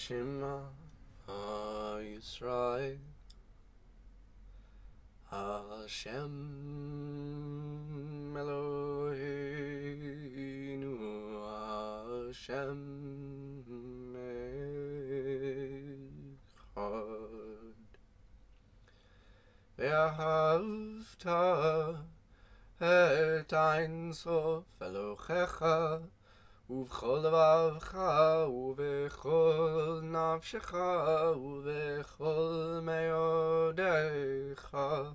Shema Yisrael Hashem Eloheinu Hashem Echad Vahfta et Ein Sof Elohecha ובכל לבבך ובכל נפשך ובכל מאודיך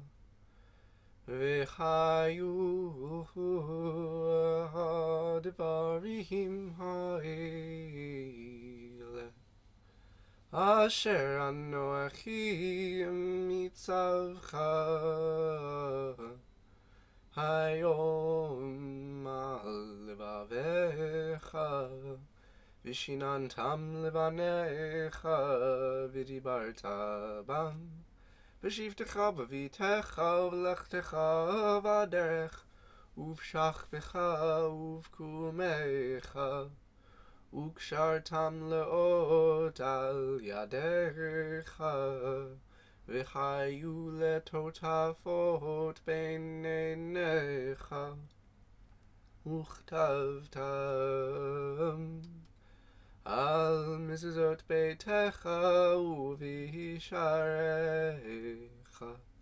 וחיו הדברים האלה אשר אנוכי מצווך היום על לבביך ושיננתם לבניך ודיברת בם בשבתך בביתך ובלכתך בדרך ובשכבך ובקומך וקשרתם לאות על ידיך וחיו לטוטפות בין עיניך וכתבתם על מזוזות ביתך ובשעריך